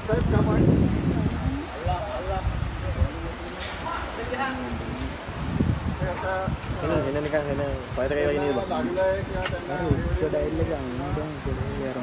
Sini nih Kang, sini. Pak kayak ini, Bang. Sudah ilegal, sudah